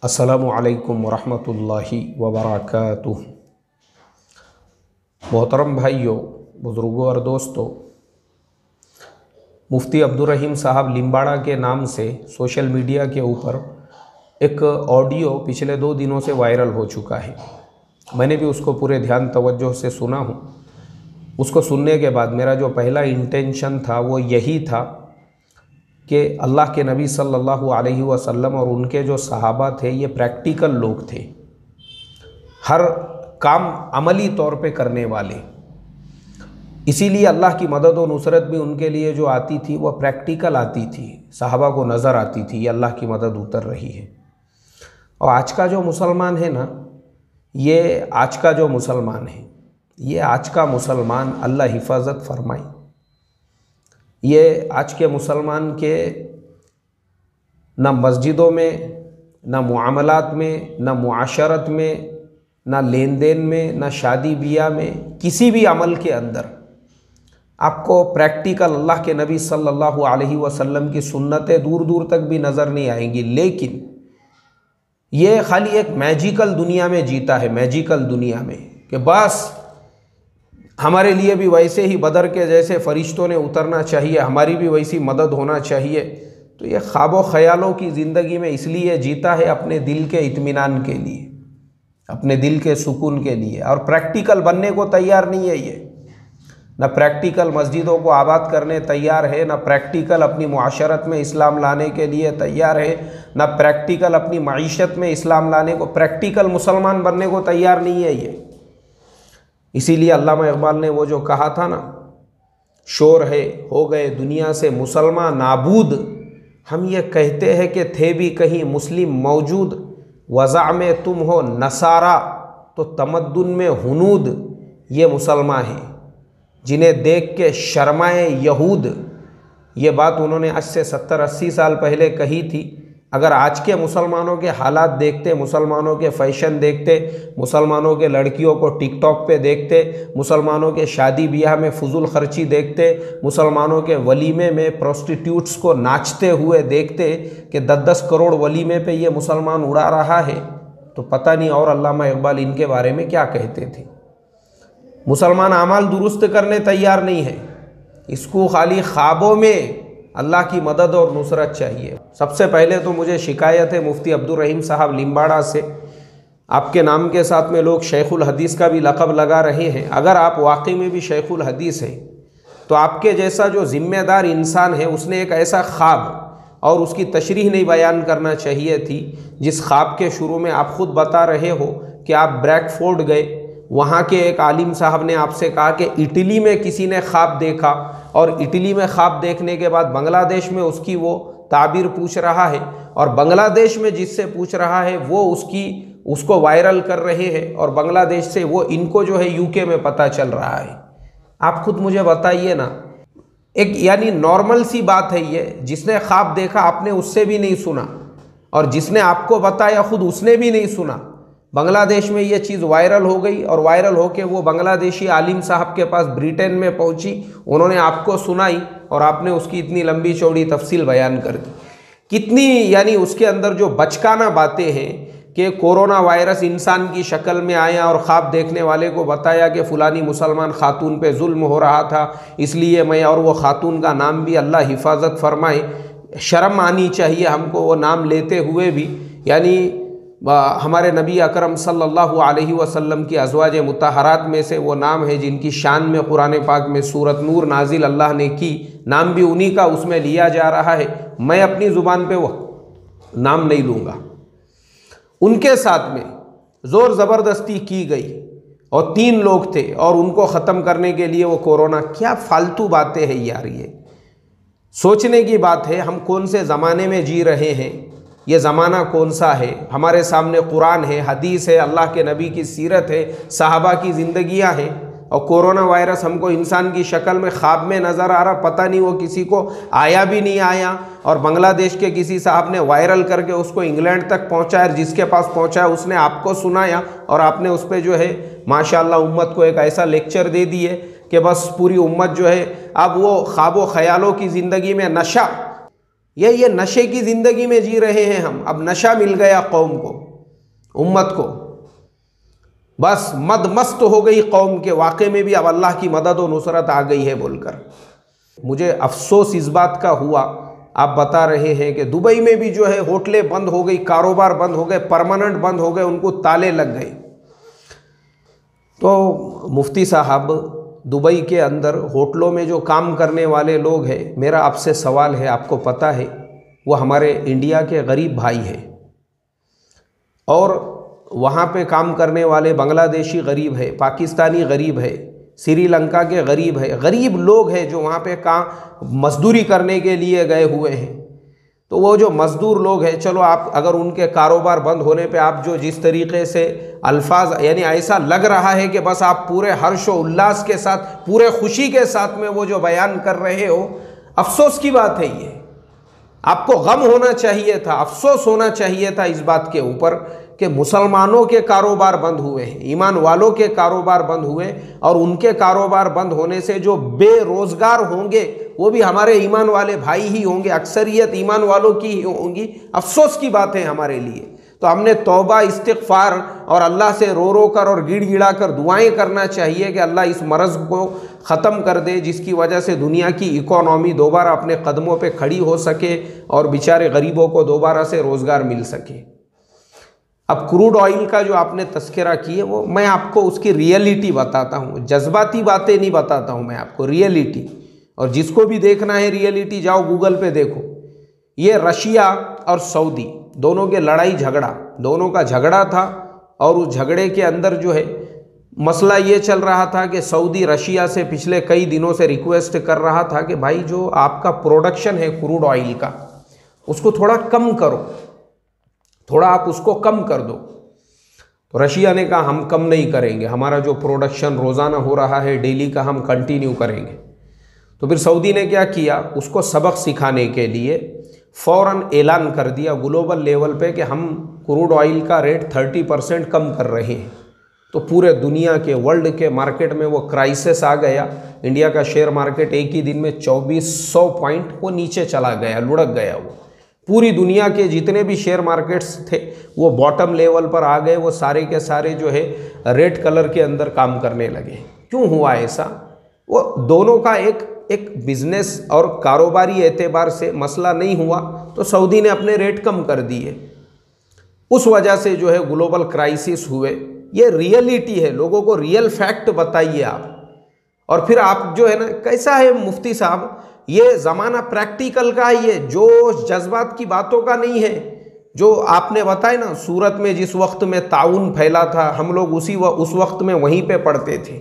अस्सलामु अलैकुम वरहमतुल्लाहि वबरकातुह। मोहतरम भाइयों, बुज़ुर्गों और दोस्तों, मुफ्ती अब्दुल रहीम साहब लिम्बाड़ा के नाम से सोशल मीडिया के ऊपर एक ऑडियो पिछले 2 दिनों से वायरल हो चुका है। मैंने भी उसको पूरे ध्यान तवज्जो से सुना हूँ। उसको सुनने के बाद मेरा जो पहला इंटेंशन था वो यही था कि अल्लाह के नबी सल्लल्लाहु अलैहि वसल्लम और उनके जो सहाबा थे ये प्रैक्टिकल लोग थे, हर काम अमली तौर पे करने वाले। इसीलिए अल्लाह की मदद और नुसरत भी उनके लिए जो आती थी वह प्रैक्टिकल आती थी, सहाबा को नज़र आती थी, ये अल्लाह की मदद उतर रही है। और आज का जो मुसलमान है ना, ये आज का जो मुसलमान है, ये आज का मुसलमान अल्लाह हिफाजत फरमाए। ये आज के मुसलमान के ना मस्जिदों में, ना मुआमलात में, ना मुआशरत में, ना लेन देन में, ना शादी बियाह में, किसी भी अमल के अंदर आपको प्रैक्टिकल अल्लाह के नबी सल्लल्लाहु अलैहि वसल्लम की सुन्नतें दूर दूर तक भी नज़र नहीं आएंगी। लेकिन ये खाली एक मैजिकल दुनिया में जीता है, मैजिकल दुनिया में, कि बस हमारे लिए भी वैसे ही बदर के जैसे फरिश्तों ने उतरना चाहिए, हमारी भी वैसी मदद होना चाहिए। तो ये ख्वाबों ख़यालों की ज़िंदगी में इसलिए जीता है अपने दिल के इत्मीनान के लिए, अपने दिल के सुकून के लिए, और प्रैक्टिकल बनने को तैयार नहीं है। ये ना प्रैक्टिकल मस्जिदों को आबाद करने तैयार है, ना प्रैक्टिकल अपनी मुआशरत में इस्लाम लाने के लिए तैयार है, ना प्रैक्टिकल अपनी मईशत में इस्लाम लाने को, प्रैक्टिकल मुसलमान बनने को तैयार नहीं है ये। इसीलिए अल्लामा इकबाल ने वो जो कहा था ना, शोर है हो गए दुनिया से मुसलमान नाबूद, हम ये कहते हैं कि थे भी कहीं मुस्लिम मौजूद, वज़ा में तुम हो नसारा तो तमद्दुन में हुनूद। ये मुसलमान हैं जिन्हें देख के शर्माए यहूद। ये बात उन्होंने आज से 70-80 साल पहले कही थी। अगर आज के मुसलमानों के हालात देखते, मुसलमानों के फैशन देखते, मुसलमानों के लड़कियों को टिकटॉक पे देखते, मुसलमानों के शादी ब्याह में फजूल खर्ची देखते, मुसलमानों के वलीमे में प्रोस्टिट्यूट्स को नाचते हुए देखते कि 10-10 करोड़ वलीमे पे ये मुसलमान उड़ा रहा है, तो पता नहीं और अल्लामा इकबाल इनके बारे में क्या कहते थे। मुसलमान अमाल दुरुस्त करने तैयार नहीं है, इसको खाली ख्वाबों में अल्लाह की मदद और नुसरत चाहिए। सबसे पहले तो मुझे शिकायत है मुफ्ती अब्दुल रहीम साहब लिम्बाड़ा से, आपके नाम के साथ में लोग शेखुल हदीस का भी लक़ब लगा रहे हैं। अगर आप वाकई में भी शेखुल हदीस हैं तो आपके जैसा जो ज़िम्मेदार इंसान है उसने एक ऐसा ख्वाब और उसकी तशरीह नहीं बयान करना चाहिए थी, जिस ख्वाब के शुरू में आप ख़ुद बता रहे हो कि आप ब्रैकफोर्ड गए, वहाँ के एक आलिम साहब ने आपसे कहा कि इटली में किसी ने ख्वाब देखा, और इटली में ख्वाब देखने के बाद बांग्लादेश में उसकी वो ताबीर पूछ रहा है, और बांग्लादेश में जिससे पूछ रहा है वो उसको वायरल कर रहे हैं, और बांग्लादेश से वो इनको जो है यूके में पता चल रहा है। आप खुद मुझे बताइए ना, एक यानी नॉर्मल सी बात है ये, जिसने ख्वाब देखा आपने उससे भी नहीं सुना, और जिसने आपको बताया खुद उसने भी नहीं सुना। बांग्लादेश में ये चीज़ वायरल हो गई, और वायरल होके वो बांग्लादेशी आलिम साहब के पास ब्रिटेन में पहुंची, उन्होंने आपको सुनाई और आपने उसकी इतनी लंबी चौड़ी तफसील बयान कर दी। कितनी यानी उसके अंदर जो बचकाना बातें हैं कि कोरोना वायरस इंसान की शक्ल में आया और ख्वाब देखने वाले को बताया कि फ़ुलानी मुसलमान खातून पे जुल्म हो रहा था, इसलिए मैं, और वो खातून का नाम भी अल्लाह हिफाजत फरमाए, शर्म आनी चाहिए हमको वो नाम लेते हुए भी। यानी हमारे नबी अकरम सल्लल्लाहु अलैहि वसल्लम की अज़वाज मुतहरात में से वो नाम है जिनकी शान में कुरान पाक में सूरत नूर नाजिल अल्लाह ने की, नाम भी उन्हीं का उसमें लिया जा रहा है। मैं अपनी ज़ुबान पे वो नाम नहीं लूँगा। उनके साथ में ज़ोर ज़बरदस्ती की गई, और 3 लोग थे, और उनको ख़त्म करने के लिए वो कोरोना। क्या फालतू बातें हैं यार, ये सोचने की बात है। हम कौन से ज़माने में जी रहे हैं, ये ज़माना कौन सा है। हमारे सामने कुरान है, हदीस है, अल्लाह के नबी की सीरत है, सहाबा की ज़िंदगियाँ हैं, और कोरोना वायरस हमको इंसान की शक्ल में ख्वाब में नज़र आ रहा। पता नहीं वो किसी को आया भी नहीं आया, और बांग्लादेश के किसी साहब ने वायरल करके उसको इंग्लैंड तक पहुँचाया, जिसके पास पहुँचाया उसने आपको सुनाया, और आपने उस पर जो है माशाअल्लाह उम्मत को एक ऐसा लेक्चर दे दिए कि बस पूरी उम्मत जो है अब वो ख्वाबों ख़यालों की ज़िंदगी में नशा ये नशे की ज़िंदगी में जी रहे हैं हम। अब नशा मिल गया कौम को, उम्मत को, बस मदमस्त हो गई कौम के वाक़े में भी अब अल्लाह की मदद और नुसरत आ गई है बोलकर। मुझे अफसोस इस बात का हुआ, आप बता रहे हैं कि दुबई में भी जो है होटलें बंद हो गई, कारोबार बंद हो गए, परमानेंट बंद हो गए, उनको ताले लग गए। तो मुफ्ती साहब, दुबई के अंदर होटलों में जो काम करने वाले लोग हैं, मेरा आपसे सवाल है, आपको पता है वो हमारे इंडिया के गरीब भाई हैं, और वहाँ पे काम करने वाले बांग्लादेशी गरीब है, पाकिस्तानी गरीब है, श्रीलंका के गरीब है, गरीब लोग हैं जो वहाँ पे काम मजदूरी करने के लिए गए हुए हैं। तो वो जो मज़दूर लोग हैं, चलो आप अगर उनके कारोबार बंद होने पे आप जो जिस तरीके से अल्फाज, यानी ऐसा लग रहा है कि बस आप पूरे हर्ष व उल्लास के साथ, पूरे खुशी के साथ में वो जो बयान कर रहे हो, अफसोस की बात है ये। आपको गम होना चाहिए था, अफसोस होना चाहिए था इस बात के ऊपर कि मुसलमानों के कारोबार बंद हुए हैं, ईमान वालों के कारोबार बंद हुए, और उनके कारोबार बंद होने से जो बेरोज़गार होंगे वो भी हमारे ईमान वाले भाई ही होंगे, अक्सरियत ईमान वालों की ही होंगी। अफसोस की बात है हमारे लिए। तो हमने तौबा, इस्तिग़फ़ार और अल्लाह से रो रो कर और गिड़ गिड़ा कर दुआएँ करना चाहिए कि अल्लाह इस मरज़ को ख़त्म कर दे, जिसकी वजह से दुनिया की इकोनॉमी दोबारा अपने कदमों पे खड़ी हो सके और बेचारे गरीबों को दोबारा से रोज़गार मिल सके। अब क्रूड ऑयल का जो आपने तस्करा की है, वो मैं आपको उसकी रियलिटी बताता हूँ, जज्बाती बातें नहीं बताता हूँ मैं आपको, रियलिटी। और जिसको भी देखना है रियलिटी, जाओ गूगल पे देखो। ये रशिया और सऊदी दोनों के लड़ाई झगड़ा, दोनों का झगड़ा था, और उस झगड़े के अंदर जो है मसला ये चल रहा था कि सऊदी रशिया से पिछले कई दिनों से रिक्वेस्ट कर रहा था कि भाई जो आपका प्रोडक्शन है क्रूड ऑयल का, उसको थोड़ा कम करो, थोड़ा आप उसको कम कर दो। तो रशिया ने कहा हम कम नहीं करेंगे, हमारा जो प्रोडक्शन रोज़ाना हो रहा है डेली का, हम कंटिन्यू करेंगे। तो फिर सऊदी ने क्या किया, उसको सबक सिखाने के लिए फ़ौरन ऐलान कर दिया ग्लोबल लेवल पे कि हम क्रूड ऑयल का रेट 30% कम कर रहे हैं। तो पूरे दुनिया के, वर्ल्ड के मार्केट में वो क्राइसिस आ गया। इंडिया का शेयर मार्केट एक ही दिन में 2400 पॉइंट वो नीचे चला गया, लुढ़क गया। वो पूरी दुनिया के जितने भी शेयर मार्केट्स थे वो बॉटम लेवल पर आ गए, वो सारे के सारे जो है रेड कलर के अंदर काम करने लगे। क्यों हुआ ऐसा? वो दोनों का एक बिजनेस और कारोबारी एतबार से मसला नहीं हुआ, तो सऊदी ने अपने रेट कम कर दिए। उस वजह से जो है ग्लोबल क्राइसिस हुए। ये रियलिटी है, लोगों को रियल फैक्ट बताइए आप। और फिर आप जो है ना, कैसा है मुफ्ती साहब, ये ज़माना प्रैक्टिकल का है, ये जोश जज्बात की बातों का नहीं है। जो आपने बताया ना, सूरत में जिस वक्त में ताउन फैला था, हम लोग उस वक्त में वहीं पे पढ़ते थे।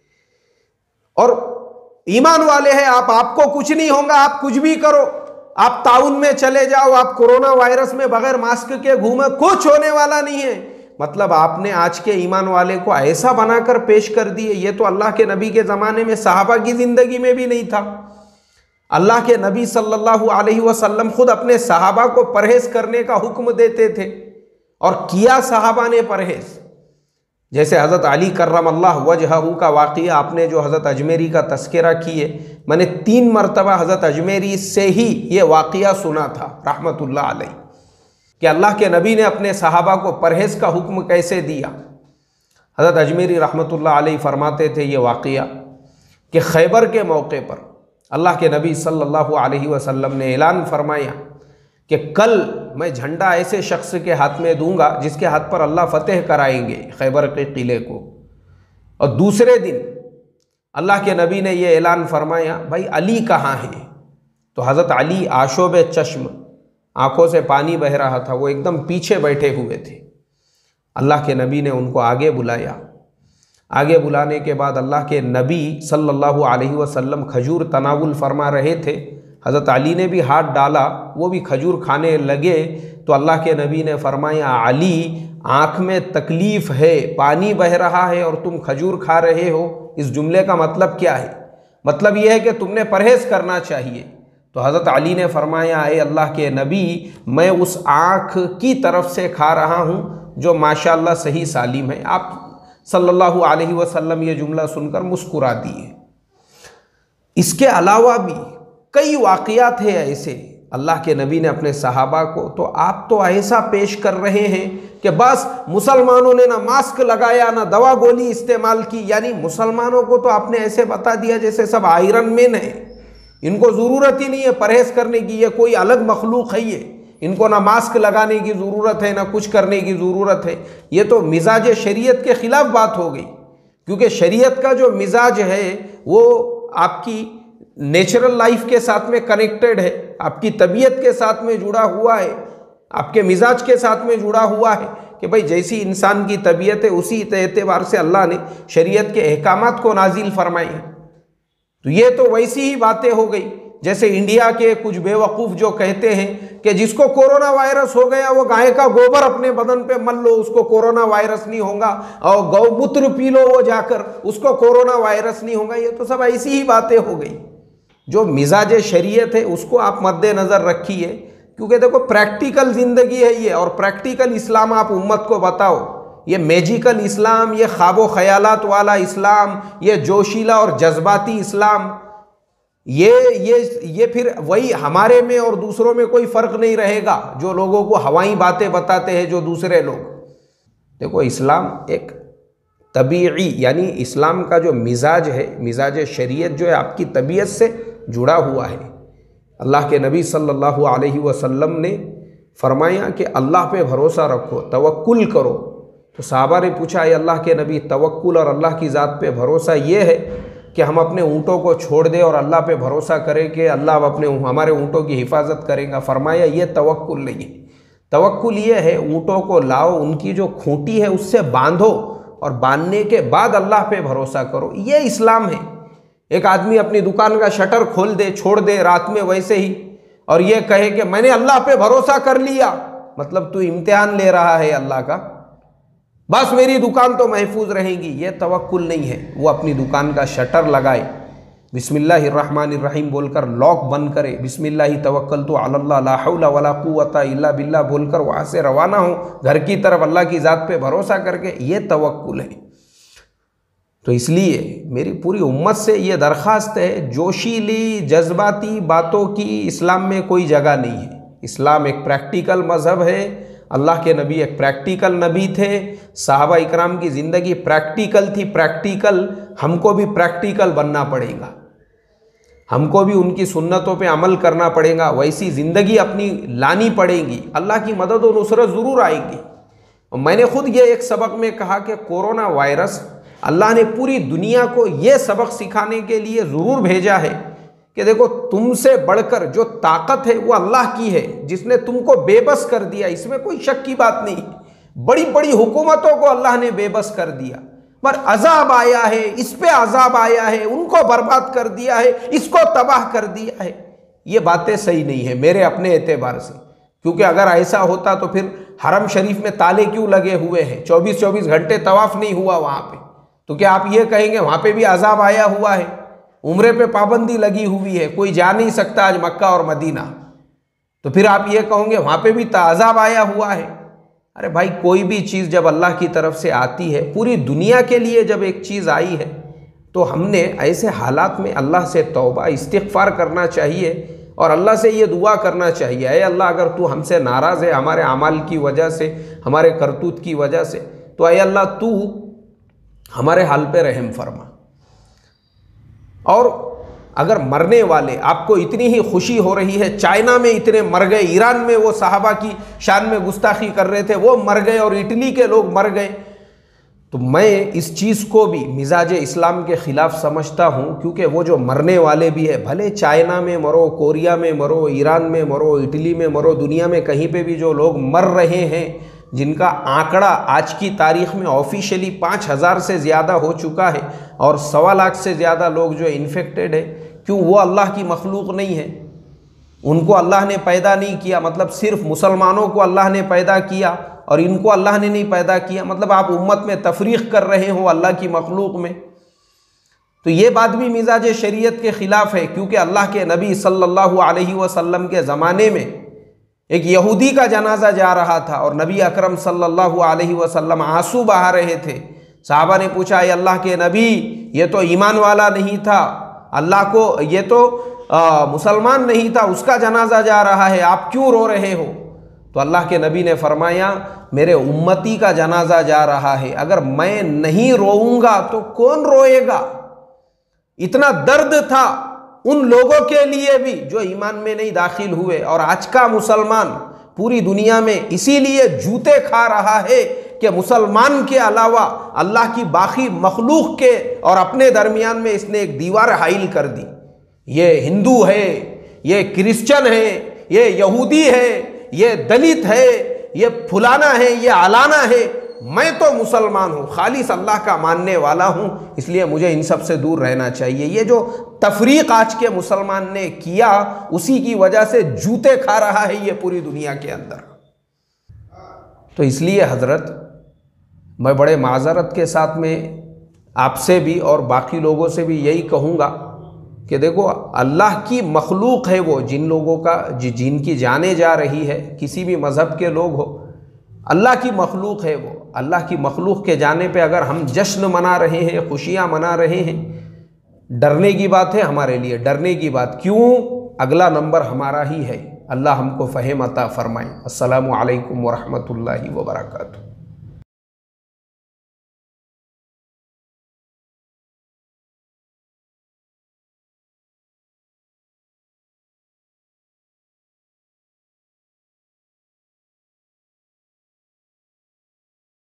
और ईमान वाले हैं आप, आपको कुछ नहीं होगा, आप कुछ भी करो, आप ताउन में चले जाओ, आप कोरोना वायरस में बगैर मास्क के घूमे, कुछ होने वाला नहीं है। मतलब आपने आज के ईमान वाले को ऐसा बनाकर पेश कर दिए। ये तो अल्लाह के नबी के ज़माने में, सहाबा की ज़िंदगी में भी नहीं था। अल्लाह के नबी सल्लल्लाहु अलैहि वसल्लम खुद अपने सहाबा को परहेज़ करने का हुक्म देते थे, और किया सहाबा ने परहेज़। जैसे हज़रत अली कर्रमल्लाहु वजहहू का वाक़िया आपने जो हज़रत अजमेरी का तस्करा किए, मैंने 3 मरतबा हज़रत अजमेरी से ही ये वाक़िया सुना था रहमतुल्लाह अलैह, कि अल्लाह के नबी ने अपने सहाबा को परहेज़ का हुक्म कैसे दिया। हज़रत अजमेरी रहमतुल्लाह अलैह फरमाते थे ये वाक़िया कि खैबर के मौके पर अल्लाह के नबी सल्लल्लाहु अलैहि वसल्लम ने ऐलान फरमाया कि कल मैं झंडा ऐसे शख्स के हाथ में दूंगा जिसके हाथ पर अल्लाह फतेह कराएंगे खैबर के किले को। और दूसरे दिन अल्लाह के नबी ने यह ऐलान फरमाया, भाई अली कहाँ है? तो हज़रत अली आशोब चश्म, आँखों से पानी बह रहा था, वो एकदम पीछे बैठे हुए थे। अल्लाह के नबी ने उनको आगे बुलाया। आगे बुलाने के बाद अल्लाह के नबी सल्लल्लाहु अलैहि वसल्लम खजूर तनावुल फरमा रहे थे। हज़रत अली ने भी हाथ डाला, वो भी खजूर खाने लगे। तो अल्लाह के नबी ने फरमाया, अली आँख में तकलीफ़ है, पानी बह रहा है और तुम खजूर खा रहे हो, इस जुमले का मतलब क्या है? मतलब यह है कि तुमने परहेज़ करना चाहिए। तो हज़रत अली ने फरमाया, ए अल्लाह के नबी, मैं उस आँख की तरफ से खा रहा हूँ जो माशाअल्लाह सही सालिम है। आप सल्लल्लाहु अलैहि वसल्लम ये जुमला सुनकर मुस्कुरा दिए। इसके अलावा भी कई वाक़ियात हैं ऐसे अल्लाह के नबी ने अपने सहाबा को, तो आप तो ऐसा पेश कर रहे हैं कि बस मुसलमानों ने ना मास्क लगाया ना दवा गोली इस्तेमाल की, यानी मुसलमानों को तो आपने ऐसे बता दिया जैसे सब आयरन मैन है, इनको ज़रूरत ही नहीं है परहेज़ करने की, ये कोई अलग मखलूक है, ये इनको ना मास्क लगाने की ज़रूरत है ना कुछ करने की ज़रूरत है। ये तो मिजाज शरीयत के ख़िलाफ़ बात हो गई, क्योंकि शरीयत का जो मिजाज है वो आपकी नेचुरल लाइफ के साथ में कनेक्टेड है, आपकी तबीयत के साथ में जुड़ा हुआ है, आपके मिजाज के साथ में जुड़ा हुआ है कि भाई जैसी इंसान की तबीयत है उसी एतबार से अल्लाह ने शरीयत के अहकामात को नाजिल फरमाए हैं। तो ये तो वैसी ही बातें हो गई जैसे इंडिया के कुछ बेवकूफ़ जो कहते हैं कि जिसको कोरोना वायरस हो गया वो गाय का गोबर अपने बदन पे मल लो, उसको कोरोना वायरस नहीं होगा, और गौमूत्र पी लो वो जाकर, उसको कोरोना वायरस नहीं होगा। ये तो सब ऐसी ही बातें हो गई। जो मिजाज शरीयत है उसको आप मद्देनज़र रखिए, क्योंकि देखो प्रैक्टिकल ज़िंदगी है ये, और प्रैक्टिकल इस्लाम आप उम्मत को बताओ। ये मैजिकल इस्लाम, ये ख्वाबो ख़यालात वाला इस्लाम, ये जोशीला और जज्बाती इस्लाम, ये फिर वही हमारे में और दूसरों में कोई फ़र्क नहीं रहेगा जो लोगों को हवाई बातें बताते हैं जो दूसरे लोग। देखो इस्लाम एक तबीई, यानी इस्लाम का जो मिजाज है, मिजाज शरीयत जो है आपकी तबीयत से जुड़ा हुआ है। अल्लाह के नबी सल्लल्लाहु अलैहि वसल्लम ने फरमाया कि अल्लाह पे भरोसा रखो, तवक्कुल करो। तो सहाबा ने पूछा, अल्लाह के नबी तवक्कुल और अल्लाह की ज़ात पे भरोसा ये है कि हम अपने ऊँटों को छोड़ दें और अल्लाह पे भरोसा करें कि अल्लाह हमारे ऊँटों की हिफाजत करेगा? फरमाया ये तवक्कुल नहीं है। तवक्कुल ये है ऊँटों को लाओ, उनकी जो खूंटी है उससे बांधो और बांधने के बाद अल्लाह पे भरोसा करो। ये इस्लाम है। एक आदमी अपनी दुकान का शटर खोल दे, छोड़ दे रात में वैसे ही, और ये कहे कि मैंने अल्लाह पे भरोसा कर लिया, मतलब तू इम्तिहान ले रहा है अल्लाह का, बस मेरी दुकान तो महफूज रहेगी। ये तवक्कुल नहीं है। वो अपनी दुकान का शटर लगाए, बिस्मिल्लाहिर्रहमानिर्रहीम बोलकर लॉक बंद करे, बिस्मिल्लाहि तवक्कलतु अलल्लाह ला हौला वला कुव्वता इल्ला बिल्लाह बोलकर वहाँ से रवाना हो घर की तरफ अल्लाह की ज़ात पे भरोसा करके। ये तवक्कुल है। तो इसलिए मेरी पूरी उम्मत से ये दरख्वास्त है, जोशीली जज्बाती बातों की इस्लाम में कोई जगह नहीं है। इस्लाम एक प्रैक्टिकल मज़हब है। अल्लाह के नबी एक प्रैक्टिकल नबी थे, सहाबा इकराम की ज़िंदगी प्रैक्टिकल थी। प्रैक्टिकल हमको भी प्रैक्टिकल बनना पड़ेगा, हमको भी उनकी सुन्नतों पे अमल करना पड़ेगा, वैसी ज़िंदगी अपनी लानी पड़ेगी। अल्लाह की मदद और नुसरत ज़रूर आएगी। और मैंने खुद ये एक सबक में कहा कि कोरोना वायरस अल्लाह ने पूरी दुनिया को ये सबक सिखाने के लिए ज़रूर भेजा है कि देखो तुमसे बढ़कर जो ताकत है वो अल्लाह की है, जिसने तुमको बेबस कर दिया, इसमें कोई शक की बात नहीं। बड़ी बड़ी हुकूमतों को अल्लाह ने बेबस कर दिया, पर अजाब आया है, इस पे अजाब आया है, उनको बर्बाद कर दिया है, इसको तबाह कर दिया है। ये बातें सही नहीं है मेरे अपने एतबार से, क्योंकि अगर ऐसा होता तो फिर हरम शरीफ में ताले क्यों लगे हुए हैं? 24-24 घंटे तवाफ़ नहीं हुआ वहाँ पे, तो क्या आप ये कहेंगे वहाँ पे भी अजाब आया हुआ है? उम्रे पे पाबंदी लगी हुई है, कोई जा नहीं सकता आज मक्का और मदीना, तो फिर आप ये कहोगे वहाँ पे भी अजाब आया हुआ है? अरे भाई, कोई भी चीज़ जब अल्लाह की तरफ से आती है, पूरी दुनिया के लिए जब एक चीज़ आई है, तो हमने ऐसे हालात में अल्लाह से तौबा इस्तिग़फ़ार करना चाहिए और अल्लाह से ये दुआ करना चाहिए, ऐ अल्लाह अगर तू हमसे नाराज़ है हमारे अमाल की वजह से, हमारे करतूत की वजह से, तो ऐ अल्लाह तू हमारे हाल पे रहम फरमा। और अगर मरने वाले, आपको इतनी ही खुशी हो रही है, चाइना में इतने मर गए, ईरान में वो सहाबा की शान में गुस्ताखी कर रहे थे वो मर गए, और इटली के लोग मर गए, तो मैं इस चीज़ को भी मिजाज इस्लाम के ख़िलाफ़ समझता हूँ, क्योंकि वो जो मरने वाले भी है, भले चाइना में मरो, कोरिया में मरो, ईरान में मरो, इटली में मरो, दुनिया में कहीं पे भी जो लोग मर रहे हैं, जिनका आंकड़ा आज की तारीख़ में ऑफिशियली 5000 से ज़्यादा हो चुका है, और 1.25 लाख से ज़्यादा लोग जो इन्फेक्टेड है, क्यों वो अल्लाह की मखलूक नहीं है? उनको अल्लाह ने पैदा नहीं किया, मतलब सिर्फ मुसलमानों को अल्लाह ने पैदा किया और इनको अल्लाह ने नहीं पैदा किया, मतलब आप उम्मत में तफरीक़ कर रहे हो अल्लाह की मखलूक में। तो ये बात भी मिजाज शरीयत के ख़िलाफ़ है, क्योंकि अल्लाह के नबी सल्लल्लाहु अलैहि वसल्लम के ज़माने में एक यहूदी का जनाजा जा रहा था और नबी अकरम सल्लल्लाहु अलैहि वसल्लम आंसू बहा रहे थे। साहबा ने पूछा, ये अल्लाह के नबी, ये तो ईमान वाला नहीं था, अल्लाह को ये तो मुसलमान नहीं था उसका जनाजा जा रहा है, आप क्यों रो रहे हो? तो अल्लाह के नबी ने फरमाया, मेरे उम्मती का जनाजा जा रहा है, अगर मैं नहीं रोऊंगा तो कौन रोएगा? इतना दर्द था उन लोगों के लिए भी जो ईमान में नहीं दाखिल हुए। और आज का मुसलमान पूरी दुनिया में इसीलिए जूते खा रहा है कि मुसलमान के अलावा अल्लाह की बाकी मखलूक के और अपने दरमियान में इसने एक दीवार हाइल कर दी। ये हिंदू है, ये क्रिश्चियन है, ये यहूदी है, ये दलित है, ये फुलाना है, ये अलाना है। मैं तो मुसलमान हूँ, खालिस अल्लाह का मानने वाला हूँ, इसलिए मुझे इन सब से दूर रहना चाहिए। ये जो तफरीक आज के मुसलमान ने किया, उसी की वजह से जूते खा रहा है ये पूरी दुनिया के अंदर। तो इसलिए हज़रत, मैं बड़े माज़रत के साथ में आपसे भी और बाकी लोगों से भी यही कहूँगा कि देखो, अल्लाह की मखलूक है वो, जिन लोगों का जिनकी जाने जा रही है, किसी भी मज़हब के लोग हो, अल्लाह की मखलूक है वो। अल्लाह की मखलूक के जाने पे अगर हम जश्न मना रहे हैं, खुशियाँ मना रहे हैं, डरने की बात है हमारे लिए, डरने की बात क्यों? अगला नंबर हमारा ही है। अल्लाह हमको फ़हम अता फ़रमाए। अस्सलामु अलैकुम व रहमतुल्लाहि व बरकातुहू।